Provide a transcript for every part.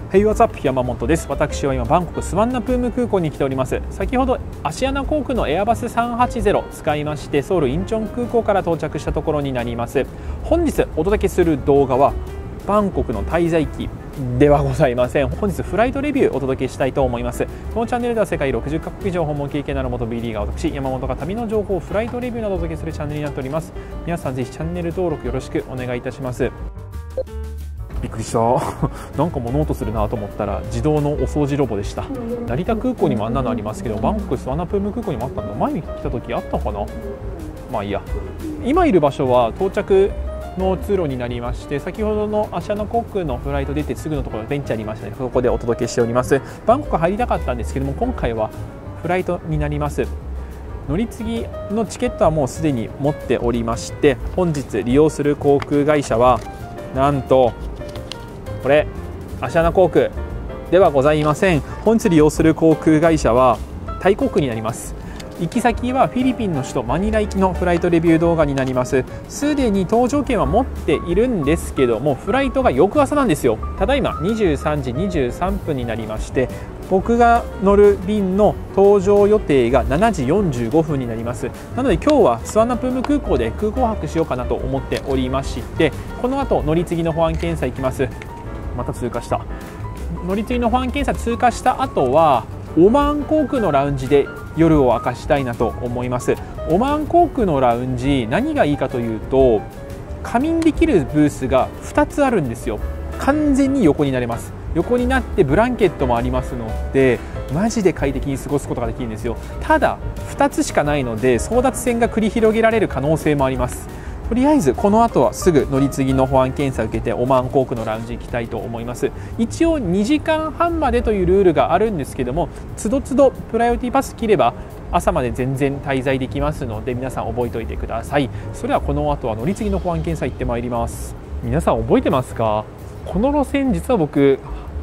Hey, what's up? 山本です。私は今バンコクスワンナプーム空港に来ております。先ほどアシアナ航空のエアバス380使いましてソウルインチョン空港から到着したところになります。本日お届けする動画はバンコクの滞在期ではございません。本日フライトレビューをお届けしたいと思います。このチャンネルでは世界60カ国以上訪問経験のある元 B リーガー私山本が旅の情報、フライトレビューなどをお届けするチャンネルになっております。皆さんぜひチャンネル登録よろしくお願いいたします。びっくりしたなんか物音するなと思ったら自動のお掃除ロボでした。成田空港にもあんなのありますけど、バンコクスワンナプーム空港にもあったんだ。前に来た時あったかな。まあいいや。今いる場所は到着の通路になりまして、先ほどのアシアナ航空のフライト出てすぐのところベンチありましたね。そこでお届けしております。バンコク入りたかったんですけども、今回はフライトになります。乗り継ぎのチケットはもうすでに持っておりまして、本日利用する航空会社はなんとこれアシアナ航空ではございません。本日利用する航空会社はタイ航空になります。行き先はフィリピンの首都マニラ行きのフライトレビュー動画になります。すでに搭乗券は持っているんですけども、フライトが翌朝なんですよ。ただいま23時23分になりまして、僕が乗る便の搭乗予定が7時45分になります。なので今日はスワンナプーム空港で空港泊しようかなと思っておりまして、この後乗り継ぎの保安検査行きます。また通過した。乗り継ぎの保安検査通過した後はオマーン航空のラウンジで夜を明かしたいなと思います。オマーン航空のラウンジ何がいいかというと、仮眠できるブースが2つあるんですよ。完全に横になれます。横になってブランケットもありますので、マジで快適に過ごすことができるんですよ。ただ2つしかないので争奪戦が繰り広げられる可能性もあります。とりあえずこの後はすぐ乗り継ぎの保安検査を受けてオマーン航空のラウンジ行きたいと思います。一応2時間半までというルールがあるんですけども、つどつどプライオリティパス切れば朝まで全然滞在できますので、皆さん覚えておいてください。それではこの後は乗り継ぎの保安検査行ってまいります。皆さん覚えてますか？この路線実は僕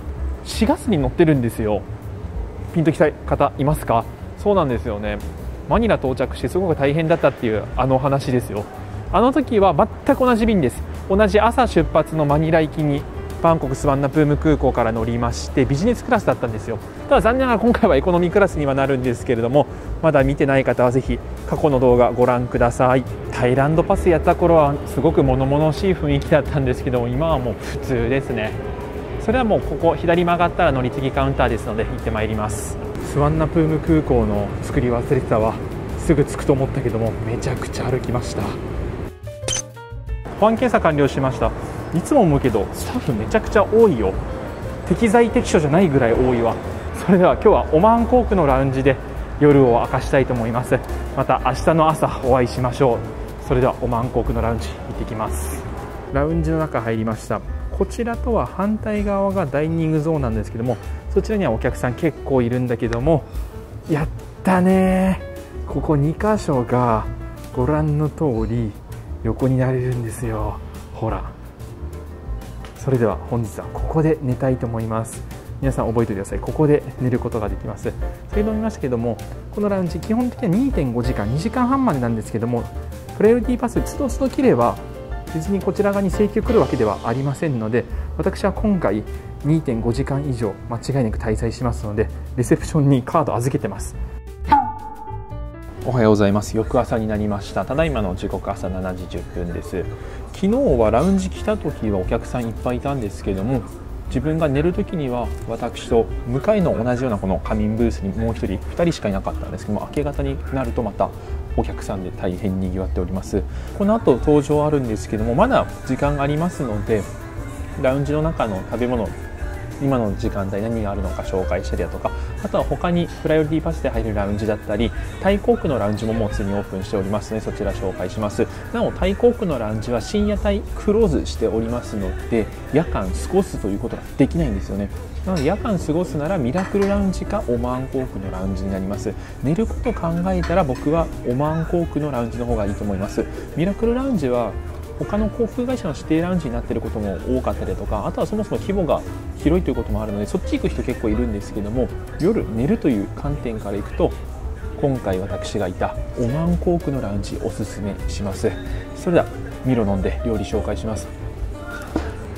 4月に乗ってるんですよ。ピンときた方いますか？そうなんですよね。マニラ到着してすごく大変だったっていうあの話ですよ。あの時は全く同じ便です。同じ朝出発のマニラ行きにバンコクスワンナプーム空港から乗りまして、ビジネスクラスだったんですよ。ただ残念ながら今回はエコノミークラスにはなるんですけれども、まだ見てない方はぜひ過去の動画ご覧ください。タイランドパスやった頃はすごく物々しい雰囲気だったんですけども、今はもう普通ですね。それはもうここ左曲がったら乗り継ぎカウンターですので行ってまいります。スワンナプーム空港の作り忘れてたわ。すぐ着くと思ったけどもめちゃくちゃ歩きました。保安検査完了しました。いつも思うけどスタッフめちゃくちゃ多いよ。適材適所じゃないぐらい多いわ。それでは今日はオマーン航空のラウンジで夜を明かしたいと思います。また明日の朝お会いしましょう。それではオマーン航空のラウンジ行ってきます。ラウンジの中入りました。こちらとは反対側がダイニングゾーンなんですけども、そちらにはお客さん結構いるんだけども、やったねー。ここ2箇所がご覧の通り横になれるんですよ。ほら。それでは本日はここで寝たいと思います。皆さん覚えておいてください。ここで寝ることができます。先ほど見ましたけども、このラウンジ基本的には 2.5 時間2時間半までなんですけども、プライオリティパスつどつど切れば別にこちら側に請求来るわけではありませんので、私は今回 2.5 時間以上間違いなく滞在しますので、レセプションにカード預けてます。おはようございます。翌朝になりました。ただいまの時刻朝7時10分です。昨日はラウンジ来た時はお客さんいっぱいいたんですけども、自分が寝る時には私と向かいの同じようなこの仮眠ブースにもう1人2人しかいなかったんですけども、明け方になるとまたお客さんで大変にぎわっております。この後登場あるんですけども、まだ時間がありますので、ラウンジの中の食べ物、今の時間帯何があるのか紹介したりだとか、あとは他にプライオリティパスで入るラウンジだったり、タイ航空のラウンジももうすでにオープンしておりますので、そちら紹介します。なおタイ航空のラウンジは深夜帯クローズしておりますので、夜間過ごすということができないんですよね。なので夜間過ごすならミラクルラウンジかオマーン航空のラウンジになります。寝ること考えたら僕はオマーン航空のラウンジの方がいいと思います。ミラクルラウンジは他の航空会社の指定ラウンジになっていることも多かったりとか、あとはそもそも規模が広いということもあるので、そっち行く人結構いるんですけども、夜寝るという観点からいくと今回私がいたオマーン航空のラウンジおすすめします。それではミロ飲んで料理紹介します。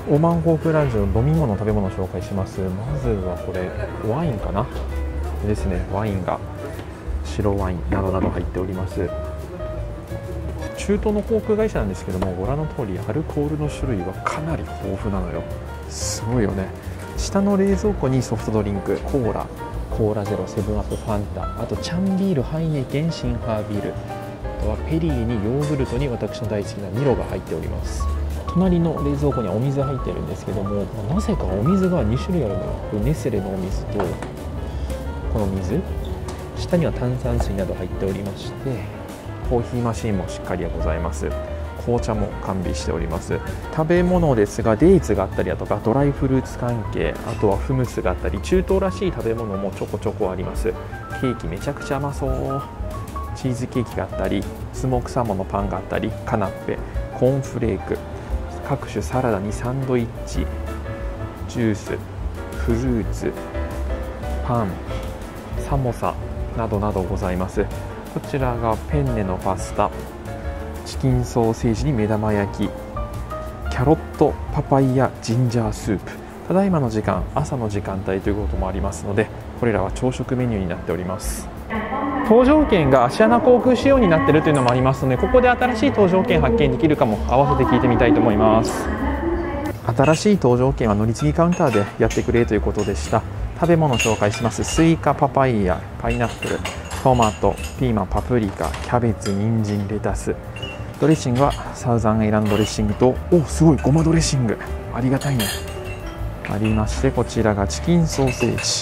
オマン航空ラウンジの飲み物食べ物を紹介します。まずはこれワインかなですね。ワインが白ワインなどなど入っております。中東の航空会社なんですけども、ご覧の通りアルコールの種類はかなり豊富なのよ。すごいよね。下の冷蔵庫にソフトドリンク、コーラゼロ、セブンアップ、ファンタ、あとチャンビール、ハイネケン、シンハービール、あとはペリーにヨーグルトに私の大好きなミロが入っております。隣の冷蔵庫にはお水入ってるんですけども、なぜかお水が2種類あるのよ。ネスレのお水とこの水、下には炭酸水など入っておりまして、コーヒーマシンもしっかりございます。紅茶も完備しております。食べ物ですが、デーツがあったりだとか、ドライフルーツ関係、あとはフムスがあったり、中東らしい食べ物もちょこちょこあります。ケーキめちゃくちゃ甘そう。チーズケーキがあったり、スモークサーモンのパンがあったり、カナッペ、コーンフレーク、各種サラダにサンドイッチ、ジュース、フルーツ、パン、サモサなどなどございます。こちらがペンネのパスタ、チキンソーセージに目玉焼き、キャロットパパイヤジンジャースープ。ただいまの時間、朝の時間帯ということもありますので、これらは朝食メニューになっております。搭乗券がアシアナ航空仕様になっているというのもありますので、ここで新しい搭乗券発見できるかも合わせて聞いてみたいと思います。新しい搭乗券は乗り継ぎカウンターでやってくれということでした。食べ物を紹介します。スイカ、パパイヤ、パイナップル、トマト、ピーマン、パプリカ、キャベツ、人参、レタス。ドレッシングはサウザンエイランドドレッシングと、すごいごまドレッシング、ありがたいね、ありまして、こちらがチキンソーセージ、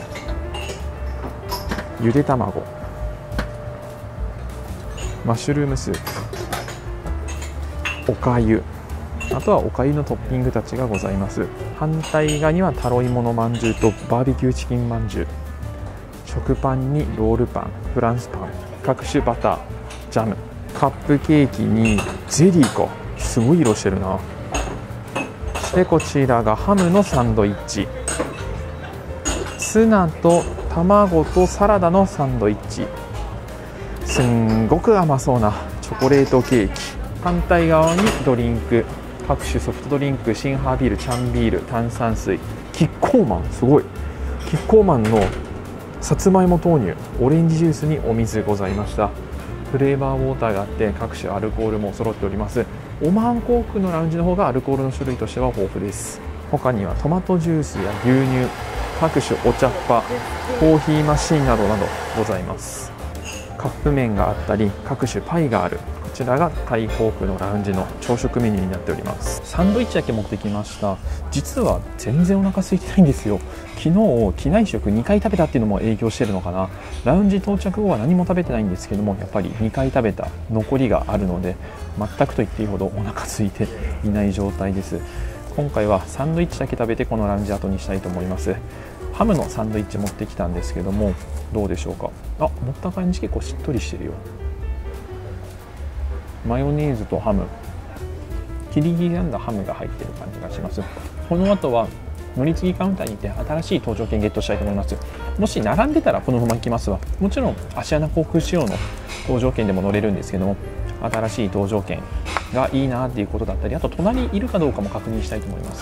ゆで卵、マッシュルームスープ、おかゆ、あとはおかゆのトッピングたちがございます。反対側にはタロイモのまんじゅうとバーベキューチキンまんじゅう、食パンにロールパン、フランスパン、各種バター、ジャム、カップケーキにゼリーか、すごい色してるな。そしてこちらがハムのサンドイッチ、ツナと卵とサラダのサンドイッチ、すんごく甘そうなチョコレートケーキ。反対側にドリンク、各種ソフトドリンク、シンハービール、チャンビール、炭酸水、キッコーマン、すごい、キッコーマンのさつまいも豆乳、オレンジジュースにお水ございました。フレーバーウォーターがあって、各種アルコールも揃っております。オマーン航空のラウンジの方がアルコールの種類としては豊富です。他にはトマトジュースや牛乳、各種お茶っ葉、コーヒーマシンなどなどございます。カップ麺があったり、各種パイがある。こちらがタイ航空のラウンジの朝食メニューになっております。サンドイッチだけ持ってきました。実は全然お腹空いてないんですよ。昨日機内食2回食べたっていうのも影響してるのかな。ラウンジ到着後は何も食べてないんですけども、やっぱり2回食べた残りがあるので、全くと言っていいほどお腹空いていない状態です。今回はサンドイッチだけ食べてこのラウンジ後にしたいと思います。ハムのサンドイッチ持ってきたんですけども、どうでしょうか。持った感じ結構しっとりしてるよ。マヨネーズとハム、切り刻んだハムが入ってる感じがします。この後は乗り継ぎカウンターに行って新しい搭乗券ゲットしたいと思います。もし並んでたらこのまま行きますわ。もちろんアシアナ航空仕様の搭乗券でも乗れるんですけども、新しい搭乗券がいいなっていうことだったり、あと隣にいるかどうかも確認したいと思います。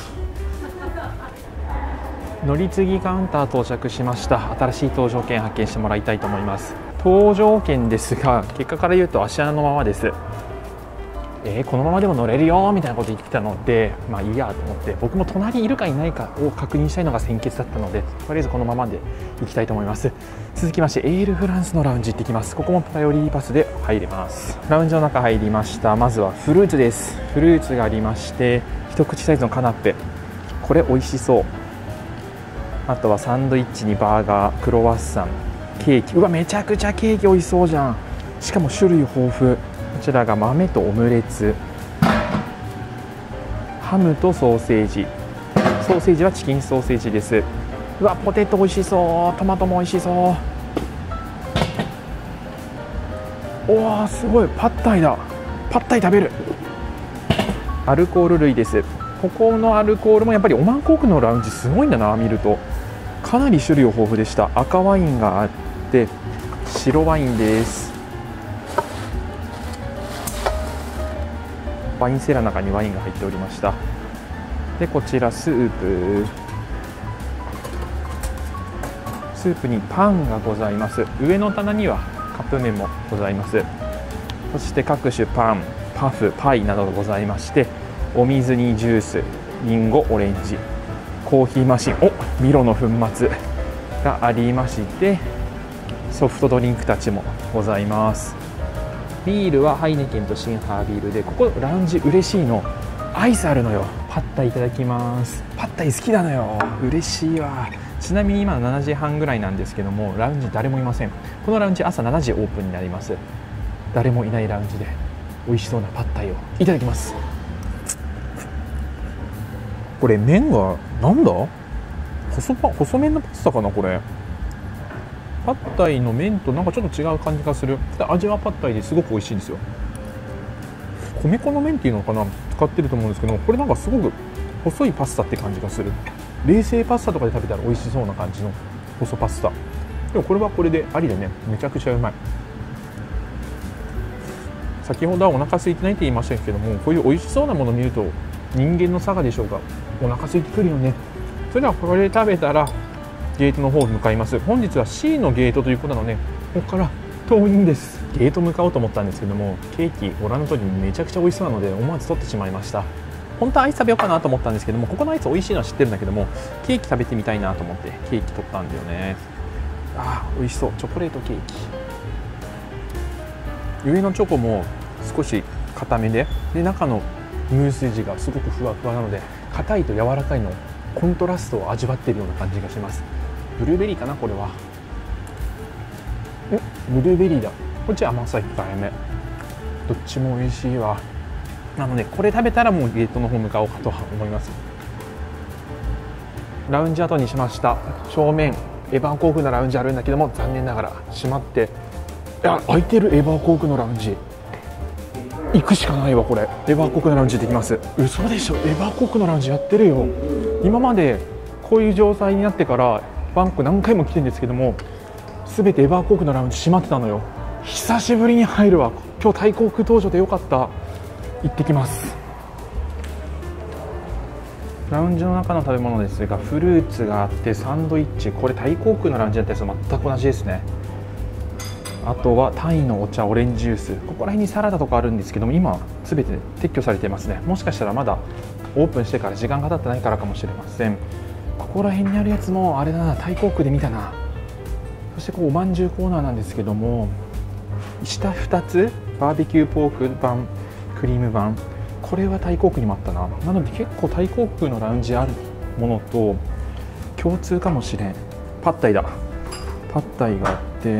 乗り継ぎカウンター到着しました。新しい搭乗券発見してもらいたいと思います。搭乗券ですが、結果から言うとアシアナのままです。このままでも乗れるよみたいなこと言ってたので、まあいいやと思って、僕も隣にいるかいないかを確認したいのが先決だったので、とりあえずこのままで行きたいと思います。続きましてエールフランスのラウンジ行ってきます。ここもプライオリティパスで入れます。ラウンジの中入りました。まずはフルーツです。フルーツがありまして、一口サイズのカナッペ、これ美味しそう。あとはサンドイッチにバーガー、クロワッサン、ケーキ、めちゃくちゃケーキ美味しそうじゃん。しかも種類豊富。こちらが豆とオムレツ、ハムとソーセージ、ソーセージはチキンソーセージです。ポテト美味しそう。トマトも美味しそう。すごい、パッタイだ。パッタイ食べる。アルコール類です。ここのアルコールもやっぱりオマーン航空のラウンジすごいんだな。見るとかなり種類豊富でした。赤ワインがあって白ワインです。ワインセラーの中にワインが入っておりました。 でこちらスープにパンがございます。上の棚にはカップ麺もございます。そして各種パン、パフ、パイなどがございまして、お水にジュース、リンゴ、オレンジ、コーヒーマシン、ミロの粉末がありまして、ソフトドリンクたちもございます。ビールはハイネケンとシンハービールで、ここラウンジ嬉しいのアイスあるのよ。パッタイいただきます。パッタイ好きなのよ。嬉しいわ。ちなみに今の7時半ぐらいなんですけども、ラウンジ誰もいません。このラウンジ朝7時オープンになります。誰もいないラウンジで美味しそうなパッタイをいただきます。これ麺がなんだ、細麺のパスタかな。これパッタイの麺となんかちょっと違う感じがする。味はパッタイですごく美味しいんですよ。米粉の麺っていうのかな、使ってると思うんですけど、これなんかすごく細いパスタって感じがする。冷製パスタとかで食べたら美味しそうな感じの細パスタ。でもこれはこれでありでね、めちゃくちゃうまい。先ほどはお腹空いてないって言いましたけども、こういう美味しそうなものを見ると人間の差がでしょうか、お腹空いてくるよね。それではこれ食べたらゲートの方に向かいます。本日は C のゲートということなので、ここから遠いんです。ゲート向かおうと思ったんですけども、ケーキご覧の通りめちゃくちゃ美味しそうなので思わず取ってしまいました。本当はアイス食べようかなと思ったんですけども、ここのアイス美味しいのは知ってるんだけども、ケーキ食べてみたいなと思ってケーキ取ったんだよね。美味しそう。チョコレートケーキ、上のチョコも少し固めで中のムース地がすごくふわふわなので、硬いと柔らかいのコントラストを味わっているような感じがします。ブルーベリーかな、これは。ブルーベリーだ。こっちは甘さ控えめ。どっちも美味しいわ。なのでこれ食べたらもうゲートの方向かおうかとは思います。ラウンジ後にしました。正面エバー航空のラウンジあるんだけども、残念ながら閉まって、開いてる。エバー航空のラウンジ行くしかないわ。これエバー航空のラウンジできます。嘘でしょ。エバー航空のラウンジやってるよ。今までこういう状態になってからバンコク何回も来てるんですけども、全てエバー航空のラウンジ閉まってたのよ。久しぶりに入るわ。今日タイ航空登場でよかった。行ってきます。ラウンジの中の食べ物ですが、フルーツがあってサンドイッチ、これタイ航空のラウンジだったやつと全く同じですね。あとはタイのお茶、オレンジジュース、ここら辺にサラダとかあるんですけども、今全て撤去されていますね。もしかしたらまだオープンしてから時間が経ってないからかもしれません。ここら辺にあるやつもあれだな、タイ航空で見たな。そしてこうおまんじゅうコーナーなんですけども、下2つバーベキューポーク版、クリーム版、これはタイ航空にもあったな。なので結構タイ航空のラウンジあるものと共通かもしれん。パッタイだ。パッタイがあって、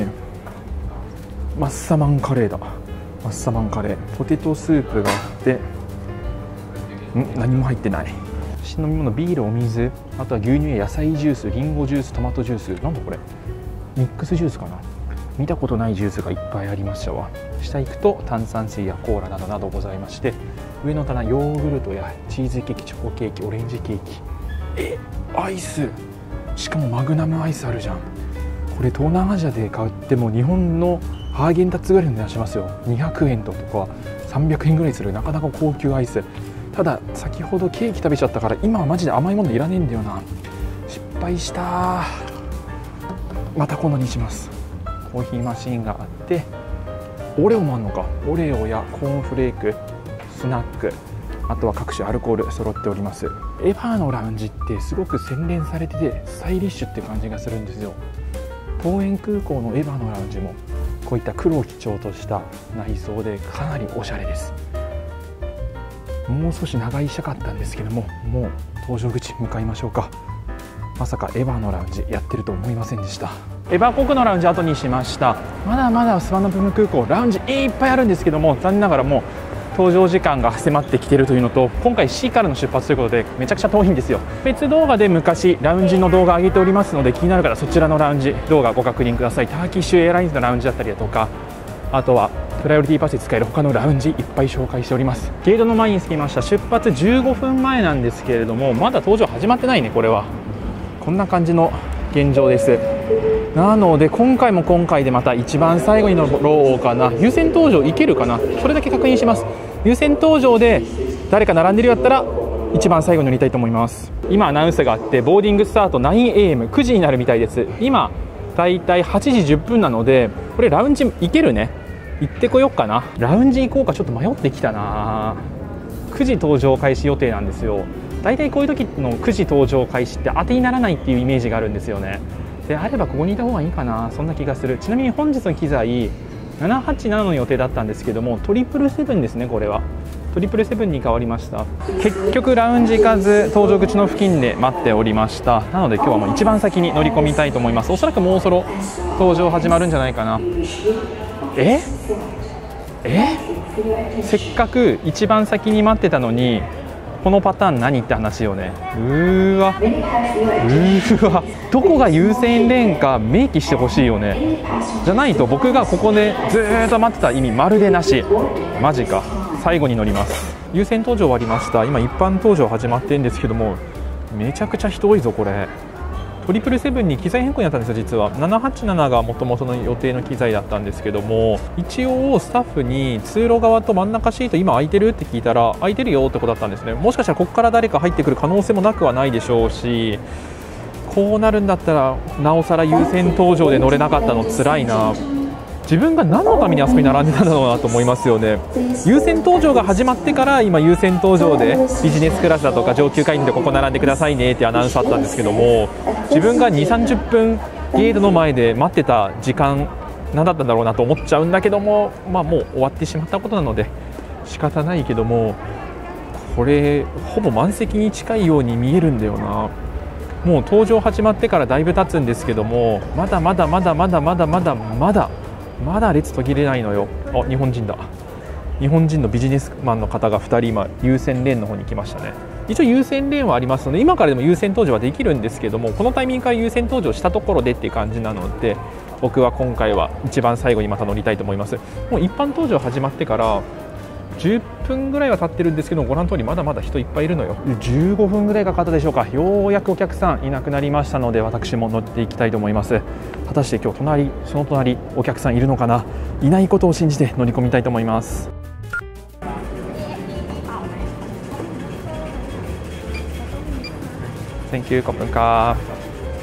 マッサマンカレーだ。マッサマンカレー、ポテトスープがあって、何も入ってない。飲み物、ビール、お水、あとは牛乳や野菜ジュース、リンゴジュース、トマトジュース、なんだこれ、ミックスジュースかな。見たことないジュースがいっぱいありましたわ。下行くと炭酸水やコーラなどなどございまして、上の棚ヨーグルトやチーズケーキ、チョコケーキ、オレンジケーキ、アイス、しかもマグナムアイスあるじゃん。これ東南アジアで買っても日本のハーゲンダッツぐらいの値段しますよ。200円とか300円ぐらいするなかなか高級アイス。ただ先ほどケーキ食べちゃったから、今はマジで甘いものいらねえんだよな。失敗した。また今度にします。コーヒーマシンがあって、オレオもあるのか。オレオやコーンフレーク、スナック、あとは各種アルコール揃っております。エバーのラウンジってすごく洗練されててスタイリッシュって感じがするんですよ。桃園空港のエバーのラウンジもこういった黒を基調とした内装でかなりおしゃれです。もう少し長居したかったんですけども、もう搭乗口向かいましょうか。まさかエバーのラウンジやってると思いませんでした。エバー航空のラウンジ後にしました。まだまだスワンナプーム空港ラウンジいっぱいあるんですけども、残念ながらもう搭乗時間が迫ってきているというのと、今回 C からの出発ということでめちゃくちゃ遠いんですよ。別動画で昔ラウンジの動画上げておりますので、気になる方そちらのラウンジ動画ご確認ください。ターキッシュエアラインズのラウンジだったりだとか、あとはプライオリティパスで使える他のラウンジいっぱい紹介しております。ゲートの前に着きました。出発15分前なんですけれども、まだ搭乗始まってないね。これはこんな感じの現状です。なので今回も今回でまた一番最後に乗ろうかな。優先搭乗いけるかな、それだけ確認します。優先搭乗で誰か並んでるようだったら一番最後に乗りたいと思います。今アナウンスがあって、ボーディングスタート 9am 9時になるみたいです。今だいたい8時10分なので、これラウンジ行けるね。行ってこようかな。ラウンジ行こうか、ちょっと迷ってきたな。9時搭乗開始予定なんですよ。だいたいこういう時の9時搭乗開始って当てにならないっていうイメージがあるんですよね。であればここにいた方がいいかな、そんな気がする。ちなみに本日の機材787の予定だったんですけども、777ですね。これは777に変わりました。結局ラウンジ行かず搭乗口の付近で待っておりました。なので今日はもう一番先に乗り込みたいと思います。おそらくもうそろ搭乗始まるんじゃないかな。せっかく一番先に待ってたのにこのパターン何って話よね。どこが優先レーンか明記してほしいよね。じゃないと僕がここでずーっと待ってた意味まるでなし。マジか。最後に乗ります。優先搭乗終わりました。今一般搭乗始まってるんですけども、めちゃくちゃ人多いぞこれ。777に機材変更になったんですよ。実は787がもともとの予定の機材だったんですけども、一応スタッフに通路側と真ん中シート今空いてるって聞いたら、空いてるよってことだったんですね。もしかしたらここから誰か入ってくる可能性もなくはないでしょうし、こうなるんだったらなおさら優先搭乗で乗れなかったの辛いな。自分が何のためにあそこに並んでたんだろうなと思いますよね。優先搭乗が始まってから今優先搭乗でビジネスクラスだとか上級会員でここ並んでくださいねってアナウンスあったんですけども、自分が2、30分ゲートの前で待ってた時間何だったんだろうなと思っちゃうんだけども、もう終わってしまったことなので仕方ないけども、これほぼ満席に近いように見えるんだよな。もう搭乗始まってからだいぶ経つんですけども、まだ列途切れないのよ。日本人だ。日本人のビジネスマンの方が2人今優先レーンの方に来ましたね。一応優先レーンはありますので今からでも優先搭乗はできるんですけども、このタイミングから優先搭乗したところでっていう感じなので、僕は今回は一番最後にまた乗りたいと思います。もう一般搭乗始まってから10分ぐらいは経ってるんですけど、ご覧の通りまだまだ人いっぱいいるのよ。15分ぐらいかかったでしょうか。ようやくお客さんいなくなりましたので、私も乗っていきたいと思います。果たして今日その隣お客さんいるのかな。いないことを信じて乗り込みたいと思います。Thank you。 ขอบคุณครับ。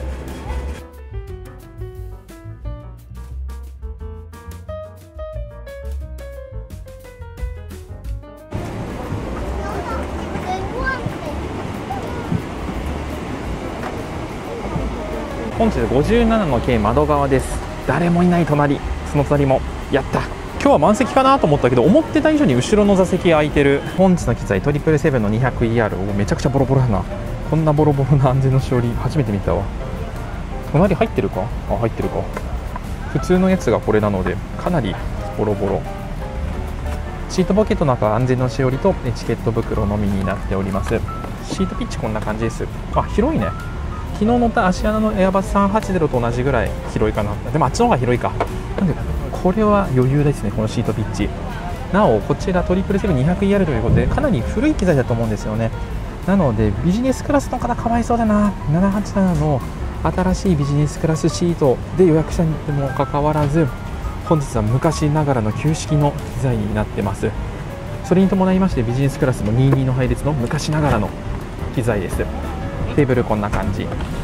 本日57の系窓側です。誰もいない隣、その隣もやった。今日は満席かなと思ったけど、思ってた以上に後ろの座席空いてる。本日の機材777の 200ER、 めちゃくちゃボロボロだな。こんなボロボロな安全のしおり初めて見たわ。隣入ってるか。入ってるか。普通のやつがこれなのでかなりボロボロ。シートポケットの中は安全のしおりとチケット袋のみになっております。シートピッチこんな感じです。広いね。昨日乗ったアシアナのエアバス380と同じぐらい広いかな。でもあっちの方が広いか。なんでこれは余裕ですね、このシートピッチ。なおこちら777-200ER ということでかなり古い機材だと思うんですよね。なのでビジネスクラスの方かわいそうだな。787の新しいビジネスクラスシートで予約したにもかかわらず、本日は昔ながらの旧式の機材になってます。それに伴いましてビジネスクラスも22の配列の昔ながらの機材です。テーブルこんな感じ。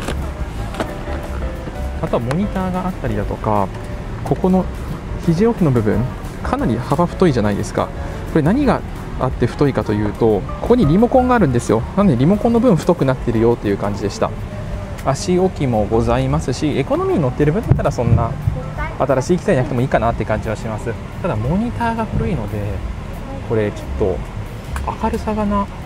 あとはモニターがあったりだとか、ここの肘置きの部分かなり幅太いじゃないですか。これ何があって太いかというと、ここにリモコンがあるんですよ。なのでリモコンの分太くなってるよっていう感じでした。足置きもございますし、エコノミーに乗ってる分だったらそんな新しい機材じゃなくてもいいかなって感じはします。ただモニターが古いので、これちょっと明るさがな、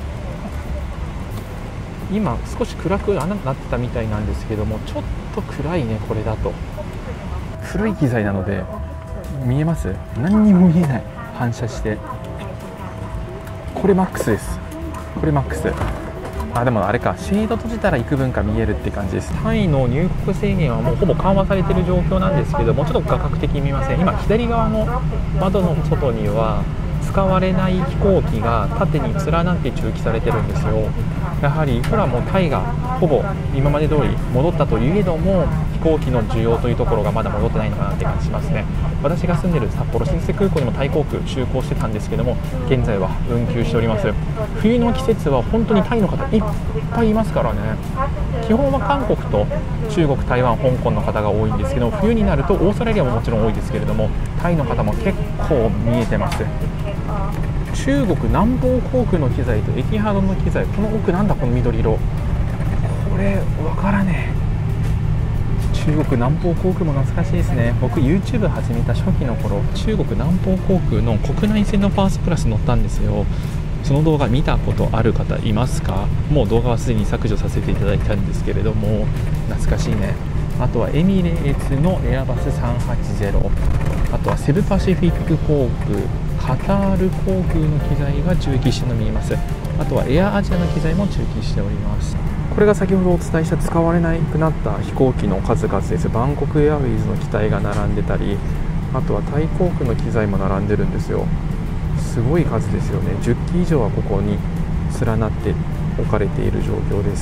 今少し暗くなってたみたいなんですけども、ちょっと暗いね。これだと古い機材なので見えます？何にも見えない。反射してこれマックスです。これマックス。でもあれか、シェード閉じたら幾分か見えるって感じです。タイの入国制限はもうほぼ緩和されている状況なんですけども、ちょっと画角的に見ません。今左側の窓の外には使われない飛行機が縦に連なって駐機されてるんですよ。やはりいくらもタイがほぼ今まで通り戻ったといえども、 飛行機の需要というところがまだ戻ってないのかなって感じしますね。私が住んでいる札幌新千歳空港にもタイ航空就航してたんですけども、現在は運休しております。冬の季節は本当にタイの方いっぱいいますからね。基本は韓国と中国、台湾、香港の方が多いんですけど、冬になるとオーストラリアももちろん多いですけれども、タイの方も結構見えてます。中国南方航空の機材とエティハドの機材、この奥なんだこの緑色、これわからねえ。中国南方航空も懐かしいですね。僕 YouTube 始めた初期の頃、中国南方航空の国内線のファーストクラス乗ったんですよ。その動画見たことある方いますか？もう動画はすでに削除させていただいたんですけれども、懐かしいね。あとはエミレーツのエアバス380、あとはセブパシフィック航空、カタール航空の機材が駐機しての見えます。あとはエアアジアの機材も駐機しております。これが先ほどお伝えした使われなくなった飛行機の数々です。バンコクエアウェイズの機体が並んでたり、あとはタイ航空の機材も並んでるんですよ。すごい数ですよね。10機以上はここに連なって置かれている状況です。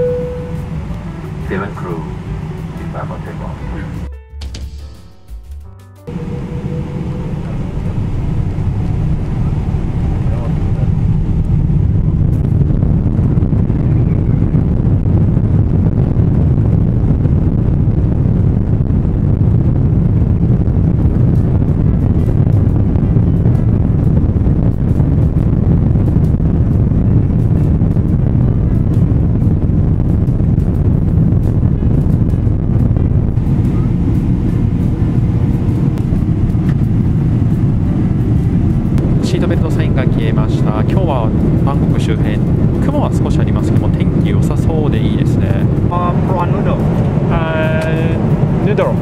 シートベルトサインが消えました。今日はバンコク周辺、雲は少しありますけども、天気良さそうでいいですね。 Prawn noodle. Noodle.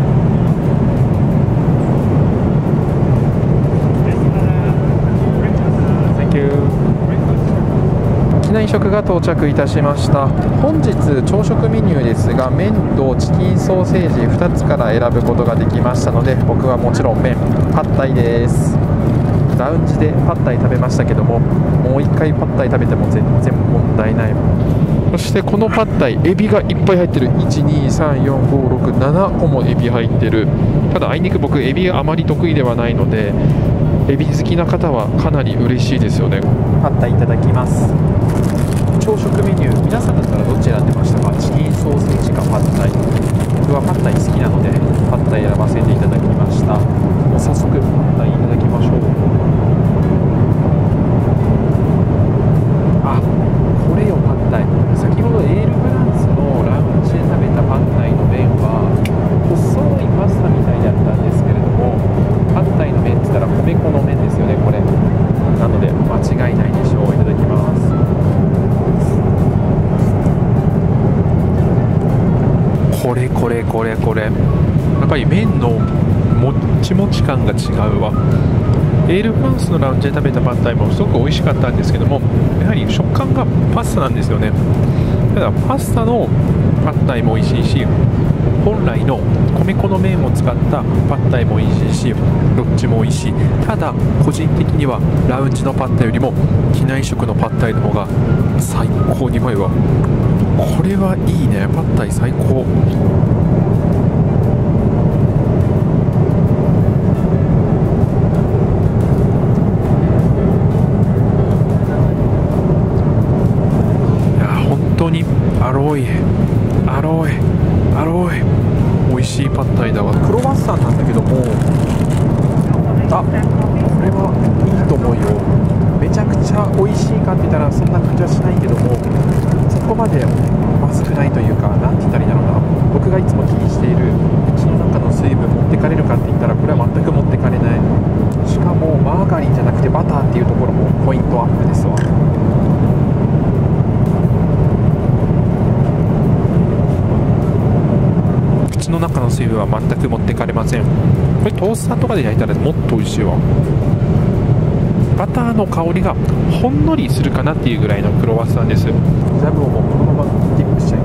Thank you. 機内食が到着いたしました。本日朝食メニューですが、麺とチキンソーセージ2つから選ぶことができましたので、僕はもちろん麺、パッタイです。ラウンジでパッタイ食べましたけども、もう1回パッタイ食べても全然問題ない。そしてこのパッタイ、エビがいっぱい入ってる。1234567個もエビ入ってる。ただあいにく僕エビあまり得意ではないので、エビ好きな方はかなり嬉しいですよね。パッタイいただきます。朝食メニュー、皆さんだったらどちら選んでましたか？チキンソーセージかパッタイ。僕はパッタイ好きなのでパッタイ選ばせていただきました。もう早速パッタイいただきましょう。あ、これよパッタイ。先ほどエールフランスのラウンジで食べたパッタイの麺は細いパスタみたいだったんですけれども、パッタイの麺って言ったら米粉の麺ですよね、これ。なので間違いないでしょう。いただきます。これやっぱり麺のもっちもち感が違うわ。エールフランスのラウンジで食べたパッタイもすごく美味しかったんですけども、やはり食感がパスタなんですよね。ただパスタのパッタイも美味しいし、本来の米粉の麺を使ったパッタイも美味しいし、どっちも美味しい。ただ個人的にはラウンジのパッタイよりも機内食のパッタイの方が最高にうまいわ。これはいいね。パッタイ最高。本当にアロイ美味しいパッタイだわ。クロワッサンなんだけども、あ、これはいいと思うよ。めちゃくちゃ美味しいかって言ったらそんな感じはしないけども、そこまでまずくないというか、なんて言ったらいいんだろうな。僕がいつも気にしている口の中の水分持ってかれるかって言ったら、これは全く持ってかれない。しかもマーガリンじゃなくてバターっていうところもポイントアップですわ。口の中の水分は全く持ってかれません。これトースターとかで焼いたらもっと美味しいわ。バターの香りがほんのりするかなっていうぐらいのクロワッサンです。ジャムをもうこのままディップしちゃい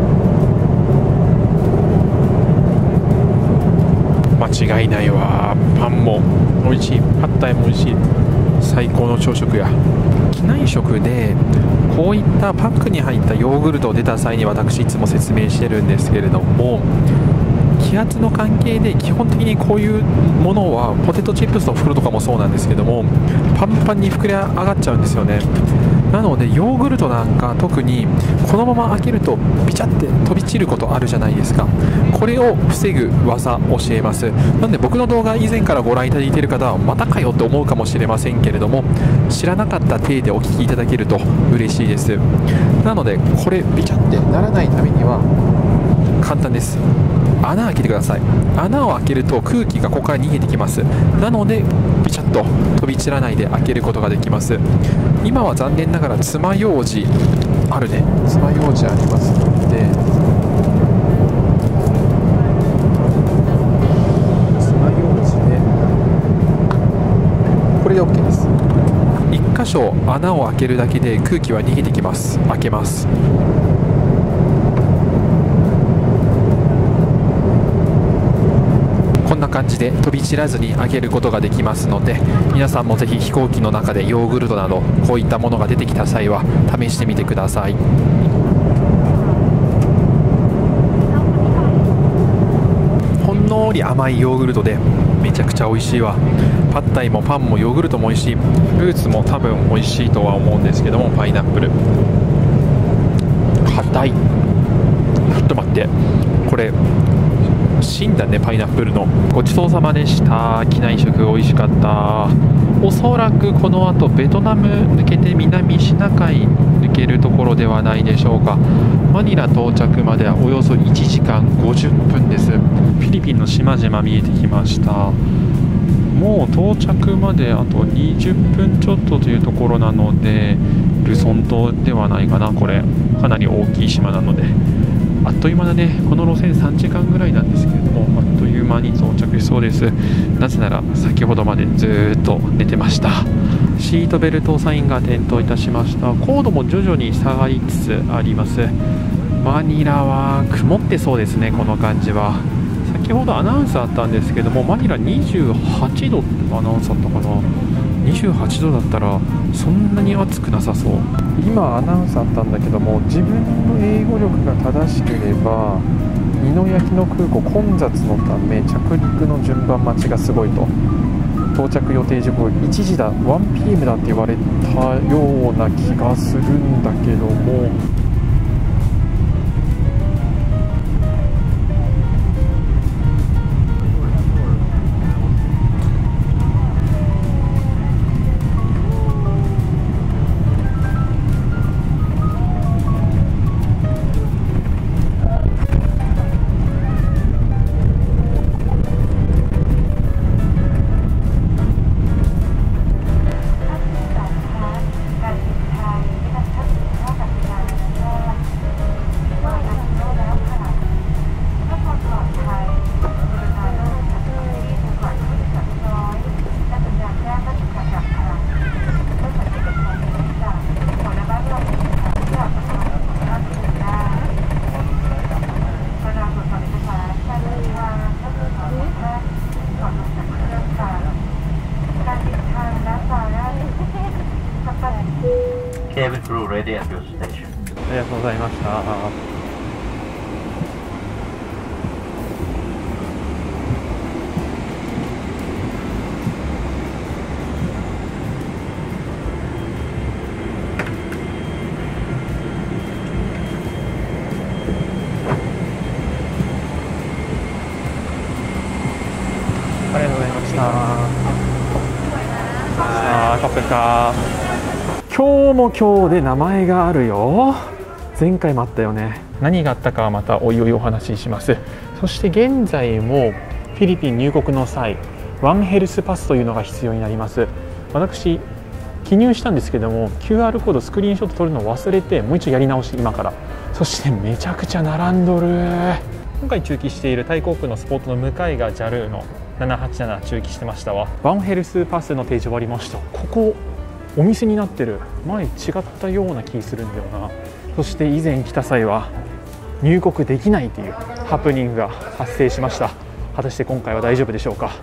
ます。間違いないわ。パンも美味しい、パッタイも美味しい。最高の朝食や。 機内食でこういったパックに入ったヨーグルトを出た際に私いつも説明してるんですけれども、気圧の関係で基本的にこういうものはポテトチップスの袋とかもそうなんですけども、パンパンに膨れ上がっちゃうんですよね。なのでヨーグルトなんか特にこのまま開けるとビチャって飛び散ることあるじゃないですか。これを防ぐ技教えます。なので僕の動画以前からご覧いただいている方はまたかよって思うかもしれませんけれども、知らなかった体でお聞きいただけると嬉しいです。なのでこれビチャってならないためには簡単です。穴開けてください。穴を開けると空気がここから逃げてきます。なのでビチャッと飛び散らないで開けることができます。今は残念ながら爪楊枝あるね、爪楊枝ありますので、爪楊枝でこれで OK です。1箇所穴を開けるだけで空気は逃げてきます。開けます。こんな感じで飛び散らずに開けることができますので、皆さんもぜひ飛行機の中でヨーグルトなどこういったものが出てきた際は試してみてください。ほんのり甘いヨーグルトでめちゃくちゃ美味しいわ。パッタイもパンもヨーグルトも美味しい。フルーツも多分美味しいとは思うんですけども、パイナップル硬い。ちょっと待って、これ芯だね、パイナップルの。ごちそうさまでした。機内食美味しかった。おそらくこの後ベトナム抜けて南シナ海抜けるところではないでしょうか。マニラ到着まではおよそ1時間50分です。フィリピンの島々見えてきました。もう到着まであと20分ちょっとというところなので、ルソン島ではないかな。これかなり大きい島なのであっという間だね。この路線3時間ぐらいなんですけれども、あっという間に到着しそうです。なぜなら先ほどまでずっと寝てました。シートベルトサインが点灯いたしました。高度も徐々に下がりつつあります。マニラは曇ってそうですね。この感じは先ほどアナウンスあったんですけども、マニラ28度ってアナウンスあったかな。28度だったらそんなに暑くなさそう。今アナウンスあったんだけども、自分の英語力が正しければ二ノ焼の空港混雑のため着陸の順番待ちがすごいと。到着予定時刻1時だ 1pm だって言われたような気がするんだけども、 Cabin crew ready at your station. ありがとうございました。ありがとうございました。さあ、カップか。今日も今日で名前があるよ。前回もあったよね。何があったかはまたおいおいお話しします。そして現在もフィリピン入国の際、ワンヘルスパスというのが必要になります。私記入したんですけども、 QR コードスクリーンショット撮るのを忘れて、もう一度やり直し、今から。そしてめちゃくちゃ並んどる。今回駐機しているタイ航空のスポットの向かいが JAL の787駐機してましたわ。ワンヘルスパスの提示終わりました。ここお店になってる。前違ったような気するんだよな。そして以前来た際は入国できないというハプニングが発生しました。果たして今回は大丈夫でしょうか。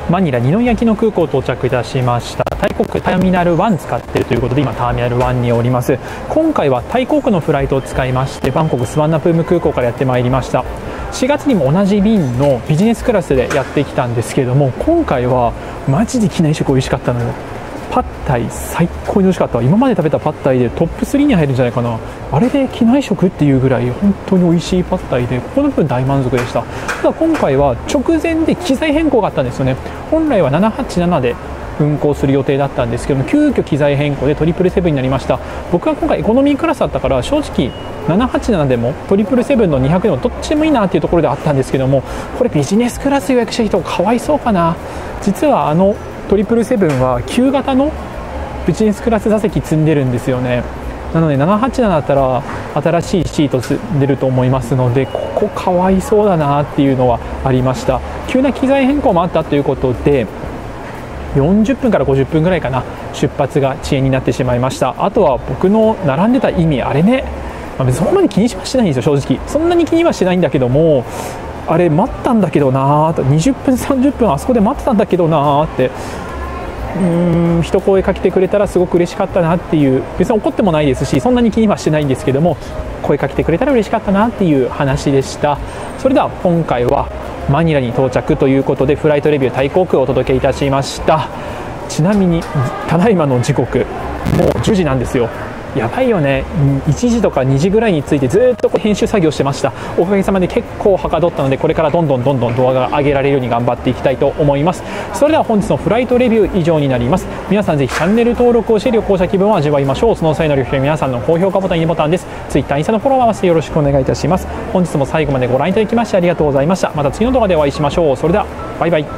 マニラ二宮の空港到着いたしました。タイ航空ターミナル1使っているということで、今ターミナル1におります。今回はタイ航空のフライトを使いまして、バンコクスワンナプーム空港からやってまいりました。4月にも同じ便のビジネスクラスでやってきたんですけれども、今回はマジで機内食美味しかったのよ。パッタイ最高に美味しかった。今まで食べたパッタイでトップ3に入るんじゃないかな。あれで機内食っていうぐらい本当に美味しいパッタイで、ここの部分大満足でした。ただ今回は直前で機材変更があったんですよね。本来は787で運航する予定だったんですけども、急遽機材変更で777になりました。僕は今回エコノミークラスだったから、正直787でも777の200でもどっちでもいいなっていうところであったんですけども、これビジネスクラス予約した人かわいそうかな。実は777は旧型のビジネスクラス座席積んでるんですよね。なので787だったら新しいシート積んでると思いますので、ここかわいそうだなっていうのはありました。急な機材変更もあったということで、40分から50分ぐらいかな、出発が遅延になってしまいました。あとは僕の並んでた意味、あれね、そこまで気にはしてないんですよ。正直そんなに気にはしてないんだけども、あれ待ったんだけどなーと、20分30分あそこで待ってたんだけどなーって、一声かけてくれたらすごく嬉しかったなっていう、別に怒ってもないですし、そんなに気にはしてないんですけども、声かけてくれたら嬉しかったなっていう話でした。それでは今回はマニラに到着ということで、フライトレビュータイ航空をお届けいたしました。ちなみにただいまの時刻もう10時なんですよ。やばいよね。1時とか2時ぐらいについてずっと編集作業してました。おかげさまで結構はかどったので、これからどんどん動画が上げられるように頑張っていきたいと思います。それでは本日のフライトレビュー以上になります。皆さんぜひチャンネル登録をして旅行者気分を味わいましょう。その際の旅費は皆さんの高評価ボタン、いいねボタンです。Twitter、インスタのフォローを合わせてよろしくお願いいたします。本日も最後までご覧いただきましてありがとうございました。また次の動画でお会いしましょう。それではバイバイ。